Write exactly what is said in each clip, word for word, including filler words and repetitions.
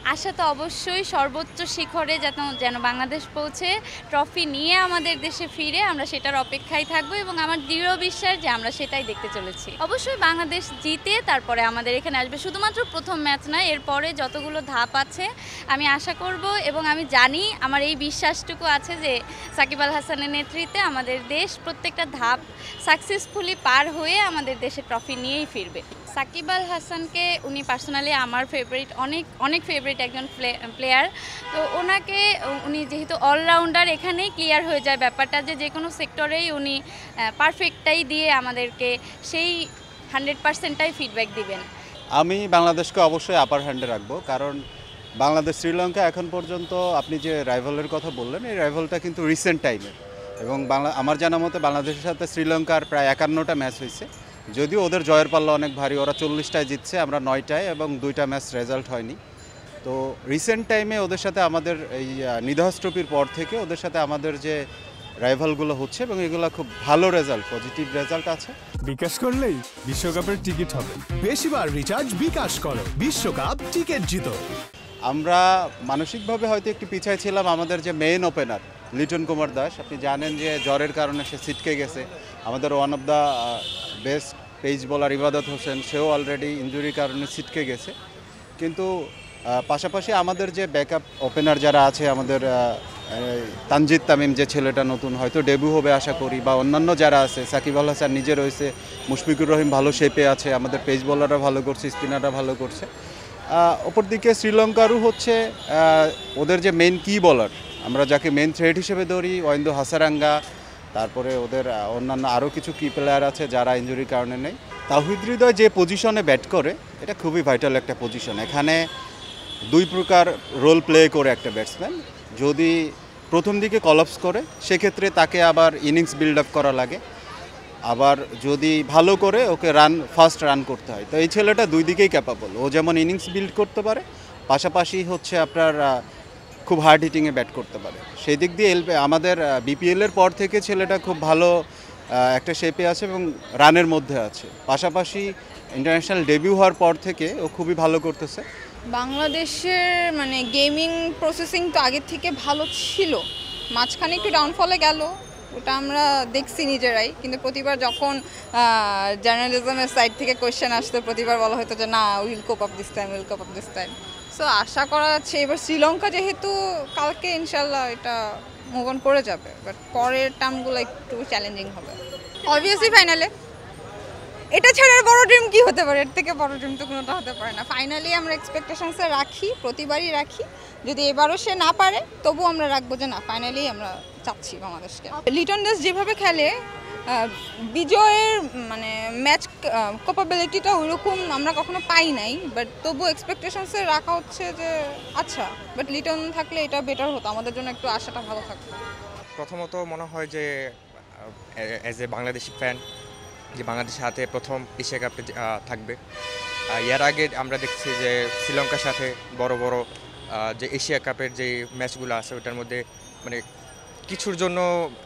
আশা তো অবশ্যই সর্বোচ্চ শিখরে যেন যেন বাংলাদেশ পৌঁছে ট্রফি নিয়ে আমাদের দেশে ফিরে আমরা সেটার অপেক্ষায় থাকবো এবং আমার দৃঢ় বিশ্বাস যে আমরা সেটাই দেখতে চলেছি। অবশ্যই বাংলাদেশ জিতে তারপরে আমাদের এখানে আসবে, শুধুমাত্র প্রথম ম্যাচ নয়, এরপরে যতগুলো ধাপ আছে আমি আশা করব এবং আমি জানি, আমার এই বিশ্বাসটুকু আছে যে সাকিব আল হাসানের নেতৃত্বে আমাদের দেশ প্রত্যেকটা ধাপ সাকসেসফুলি পার হয়ে আমাদের দেশে ট্রফি নিয়েই ফিরবে। সাকিব আল হাসানকে উনি পার্সোনালি আমার ফেভারিট, অনেক অনেক ফেভারিট একজন প্লেয়ার। তো ওনাকে উনি যেহেতু অলরাউন্ডার, এখানেই ক্লিয়ার হয়ে যায় ব্যাপারটা যে যে কোনো সেক্টরেই উনি পারফেক্টটাই দিয়ে আমাদেরকে সেই হান্ড্রেড পার্সেন্টটাই ফিডব্যাক দিবেন। আমি বাংলাদেশকে অবশ্যই আপার হ্যান্ডে রাখবো, কারণ বাংলাদেশ শ্রীলঙ্কা এখন পর্যন্ত আপনি যে রাইভালের কথা বললেন, এই রাইভালটা কিন্তু রিসেন্ট টাইমের, এবং বাংলা আমার জানা মতে বাংলাদেশের সাথে শ্রীলঙ্কার প্রায় একান্নটা ম্যাচ হয়েছে, যদিও ওদের জয়ের পাল্লা অনেক ভারী, ওরা চল্লিশটায় জিতছে, আমরা নয়টায়, এবং দুইটা ম্যাচ রেজাল্ট হয়নি। তো রিসেন্ট টাইমে ওদের সাথে আমাদের এই নিদহাস ট্রফির পর থেকে ওদের সাথে আমাদের যে রাইভালগুলো হচ্ছে এবং এগুলো খুব ভালো রেজাল্ট, পজিটিভ রেজাল্ট আছে। বিকাশ করলেই বিশ্বকাপের টিকিট হবে। বেশিবার রিচার্জ বিকাশ করো, বিশ্বকাপ টিকিট জিতো। আমরা মানসিকভাবে হয়তো একটু পিছায় ছিলাম। আমাদের যে মেইন ওপেনার লিটন কুমার দাস, আপনি জানেন যে জ্বরের কারণে সে ছিটকে গেছে। আমাদের one of the best pace bowler Ebadot Hossain, সেও অলরেডি ইনজুরির কারণে ছিটকে গেছে। কিন্তু পাশাপাশি আমাদের যে ব্যাকআপ ওপেনার যারা আছে, আমাদের তানজিদ তামিম যে ছেলেটা নতুন হয়তো ডেবিউ হবে আশা করি, বা অন্যান্য যারা আছে, সাকিব আল হাসান নিজে রয়েছে, মুশফিকুর রহিম ভালো শেপে আছে, আমাদের পেস বোলাররা ভালো করছে, স্পিনাররা ভালো করছে। অপরদিকে শ্রীলঙ্কারও হচ্ছে ওদের যে মেইন কি বলার, আমরা যাকে মেইন থ্রেড হিসেবে ধরি, ওয়েন্দু হাসারাঙ্গা, তারপরে ওদের অন্যান্য আরও কিছু কি প্লেয়ার আছে যারা ইনজুরির কারণে নেই। তাওহিদ হৃদয় যে পজিশনে ব্যাট করে, এটা খুবই ভাইটাল একটা পজিশন। এখানে দুই প্রকার রোল প্লে করে একটা ব্যাটসম্যান, যদি প্রথম দিকে কলাপস করে সেক্ষেত্রে তাকে আবার ইনিংস বিল্ড আপ করা লাগে, আবার যদি ভালো করে ওকে রান ফাস্ট রান করতে হয়। তো এই ছেলেটা দুই দিকেই ক্যাপাবল, ও যেমন ইনিংস বিল্ড করতে পারে, পাশাপাশি হচ্ছে আপনার খুব হার্ড হিটিংয়ে ব্যাট করতে পারে। সেই দিক দিয়ে এল আমাদের বিপিএলের পর থেকে ছেলেটা খুব ভালো একটা শেপে আছে এবং রানের মধ্যে আছে। পাশাপাশি ইন্টারন্যাশনাল ডেবিউ হওয়ার পর থেকে ও খুবই ভালো করতেছে। বাংলাদেশের মানে গেমিং প্রসেসিং তো আগের থেকে ভালো ছিল, মাঝখানে একটু ডাউনফলে গেল, ওটা আমরা দেখছি নিজেরাই। কিন্তু প্রতিবার যখন জার্নালিজমের সাইড থেকে কোয়েশ্চেন আসতো, প্রতিবার বলা হতো যে না, will cope up this time, will cope up this time. So আশা করা যাচ্ছে এবার শ্রীলঙ্কা যেহেতু কালকে ইনশাল্লাহ এটা মুভ অন করে যাবে, বাট পরের টার্মগুলো একটু চ্যালেঞ্জিং হবে। অবভিয়াসলি ফাইনালে, এটা ছাড়া বড় ড্রিম কি হতে পারে, এর থেকে বড় ড্রিম তো কোনোটা হতে পারে না। ফাইনালি আমরা এক্সপেকটেশনসে রাখি, প্রতিবারই রাখি। যদি এবারও সে না পারে তবু আমরা রাখবো যে না, ফাইনালি আমরা চাচ্ছি বাংলাদেশকে। লিটন দাস যেভাবে খেলে, বিজয়ের মানে ম্যাচ ক্যাপাবিলিটিটা ওইরকম আমরা কখনো পাই নাই, বাট তবু এক্সপেকটেশনসে রাখা হচ্ছে যে আচ্ছা, বাট লিটন থাকলে এটা বেটার হতো, আমাদের জন্য একটু আশাটা ভালো থাকতো। প্রথমত মনে হয় যে অ্যাজ এ বাংলাদেশি ফ্যান, যে বাংলাদেশের হাতে প্রথম এশিয়া কাপে থাকবে। এর আগে আমরা দেখছি যে শ্রীলঙ্কার সাথে বড় বড় যে এশিয়া কাপের যে ম্যাচগুলো আছে, ওটার মধ্যে মানে কিছুর জন্য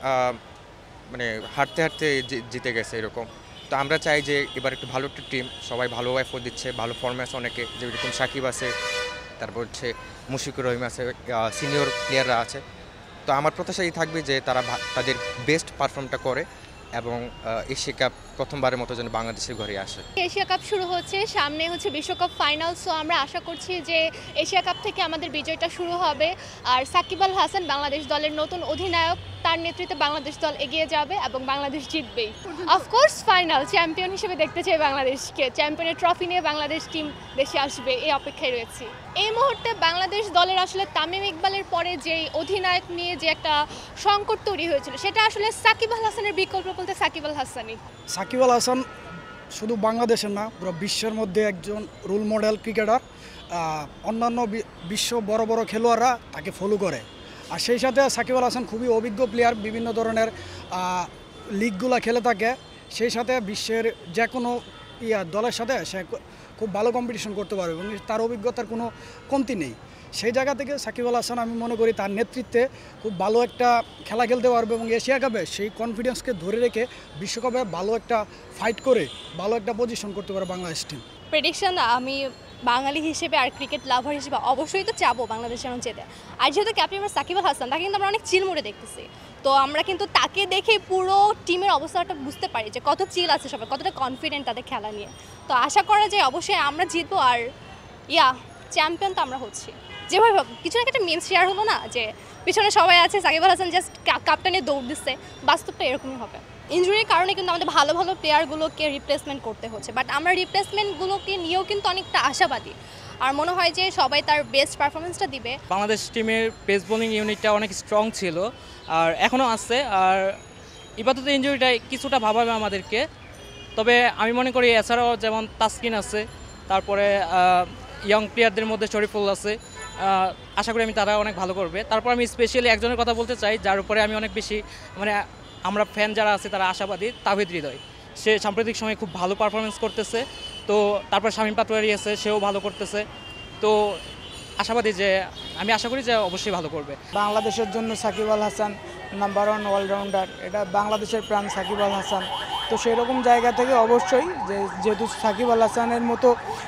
মানে হারতে হারতে জিতে গেছে এরকম। তো আমরা চাই যে এবার একটু ভালো একটা টিম, সবাই ভালো এফোর্ট দিচ্ছে, ভালো ফর্মে আছে অনেকে, যেরকম সাকিব আছে, তারপর হচ্ছে মুশফিকুর রহিম আছে, সিনিয়র প্লেয়াররা আছে। তো আমার প্রত্যাশাই থাকবে যে তারা তাদের বেস্ট পারফর্মটা করে এবং এশিয়া কাপ প্রথমবারের মতো যেন বাংলাদেশের ঘরে আসে। এশিয়া কাপ শুরু হচ্ছে, সামনে হচ্ছে বিশ্বকাপ ফাইনাল। সো আমরা আশা করছি যে এশিয়া কাপ থেকে আমাদের বিজয়টা শুরু হবে, আর সাকিব আল হাসান বাংলাদেশ দলের নতুন অধিনায়ক, তার নেতৃত্বে বাংলাদেশ দল এগিয়ে যাবে এবং বাংলাদেশ জিতবেই। অফকোর্স ফাইনাল, চ্যাম্পিয়ন হিসেবে দেখতে চাই বাংলাদেশকে, চ্যাম্পিয়নের ট্রফি নিয়ে বাংলাদেশ টিম দেশে আসবে, এই অপেক্ষায় রয়েছি। এই মুহূর্তে বাংলাদেশ দলের আসলে তামিম ইকবালের পরে যে অধিনায়ক নিয়ে যে একটা সংকট তৈরি হয়েছিল, সেটা আসলে সাকিব আল হাসানের বিকল্প বলতে সাকিব আল হাসানই। সাকিব আল হাসান শুধু বাংলাদেশের না, পুরো বিশ্বের মধ্যে একজন রোল মডেল ক্রিকেটার। অন্যান্য বিশ্ব বড় বড় খেলোয়াড়রা তাকে ফলো করে, আর সেই সাথে সাকিব আল হাসান খুবই অভিজ্ঞ প্লেয়ার, বিভিন্ন ধরনের লিগগুলো খেলে থাকে। সেই সাথে বিশ্বের যে কোনো ইয়া দলের সাথে সে খুব ভালো কম্পিটিশন করতে পারবে এবং তার অভিজ্ঞতার কোনো কমতি নেই। সেই জায়গা থেকে সাকিব আল হাসান আমি মনে করি তার নেতৃত্বে খুব ভালো একটা খেলা খেলতে পারবে এবং এশিয়া কাপে সেই কনফিডেন্সকে ধরে রেখে বিশ্বকাপে ভালো একটা ফাইট করে ভালো একটা পজিশন করতে পারে বাংলাদেশ টিম। প্রেডিকশন, আমি বাঙালি হিসেবে আর ক্রিকেট লাভার হিসেবে অবশ্যই তো চাবো বাংলাদেশ যেন জেতে। আর যেহেতু ক্যাপ্টেন আমার সাকিব আল হাসান, তাকে কিন্তু আমরা অনেক চিল মোড়ে দেখতেছি, তো আমরা কিন্তু তাকে দেখে পুরো টিমের অবস্থাটা বুঝতে পারি যে কত চিল আছে সবাই, কতটা কনফিডেন্ট তাদের খেলা নিয়ে। তো আশা করা যায় অবশ্যই আমরা জিতবো, আর ইয়া চ্যাম্পিয়ন তো আমরা হচ্ছি। যেভাবে কিছু না একটা মিম শেয়ার হলো না যে পিছনে সবাই আছে, সাকিব আল হাসান জাস্ট কাপটা নিয়ে দৌড় দিচ্ছে, বাস্তবটা এরকমই হবে। ইনজুরির কারণে কিন্তু আমাদের ভালো ভালো প্লেয়ারগুলোকে রিপ্লেসমেন্ট করতে হচ্ছে, বাট আমরা রিপ্লেসমেন্টগুলোকে নিয়েও কিন্তু অনেকটা আশাবাদী, আর মনে হয় যে সবাই তার বেস্ট পারফরমেন্সটা দিবে। বাংলাদেশ টিমের পেস বোলিং ইউনিটটা অনেক স্ট্রং ছিল আর এখনও আছে, আর ইবাদত ইনজুরিটা কিছুটা ভাবাবে আমাদেরকে। তবে আমি মনে করি এছাড়াও যেমন তাসকিন আছে, তারপরে ইয়ং প্লেয়ারদের মধ্যে শরীফুল আছে, আশা করি আমি তারা অনেক ভালো করবে। তারপর আমি স্পেশালি একজনের কথা বলতে চাই যার উপরে আমি অনেক বেশি মানে আমরা ফ্যান যারা আছে তারা আশাবাদী, তাওহিদ হৃদয়। সে সাম্প্রতিক সময়ে খুব ভালো পারফরমেন্স করতেছে। তো তারপর শামীম পাটোয়ারি আছে, সেও ভালো করতেছে। তো আশাবাদী যে আমি আশা করি যে অবশ্যই ভালো করবে। বাংলাদেশের জন্য Shakib Al Hasan number one allrounder, এটা বাংলাদেশের প্রাণ সাকিব আল হাসান। তো সেরকম জায়গা থেকে অবশ্যই যে যেহেতু সাকিব আল হাসানের মতো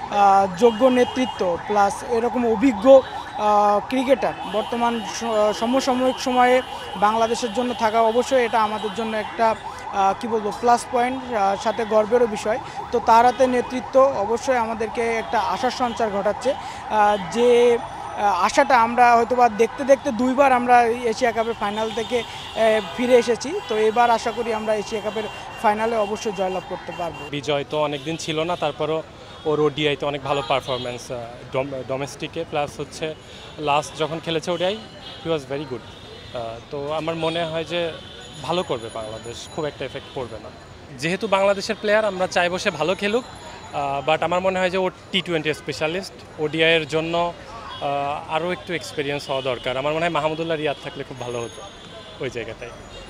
যোগ্য নেতৃত্ব প্লাস এরকম অভিজ্ঞ ক্রিকেটার বর্তমান সমসাময়িক সময়ে বাংলাদেশের জন্য থাকা, অবশ্যই এটা আমাদের জন্য একটা কি বলবো প্লাস পয়েন্ট, সাথে গর্বেরও বিষয়। তো তার হাতে নেতৃত্ব অবশ্যই আমাদেরকে একটা আশার সঞ্চার ঘটাচ্ছে, যে আশাটা আমরা হয়তোবা দেখতে দেখতে দুইবার আমরা এশিয়া কাপের ফাইনাল থেকে ফিরে এসেছি। তো এবার আশা করি আমরা এশিয়া কাপের ফাইনালে অবশ্যই জয়লাভ করতে পারবো। বিজয় তো অনেকদিন ছিল না, তারপরও ওর ওডিআইতে অনেক ভালো পারফরমেন্স ডোমেস্টিকে, প্লাস হচ্ছে লাস্ট যখন খেলেছে ODI he was very good. তো আমার মনে হয় যে ভালো করবে বাংলাদেশ, খুব একটা এফেক্ট পড়বে না। যেহেতু বাংলাদেশের প্লেয়ার আমরা চাইবো সে ভালো খেলুক, বাট আমার মনে হয় যে ও টি টোয়েন্টি স্পেশালিস্ট, ওডিআইয়ের জন্য আরও একটু এক্সপিরিয়েন্স হওয়া দরকার। আমার মনে হয় মাহমুদুল্লাহ রিয়াদ থাকলে খুব ভালো হতো ওই জায়গাটায়।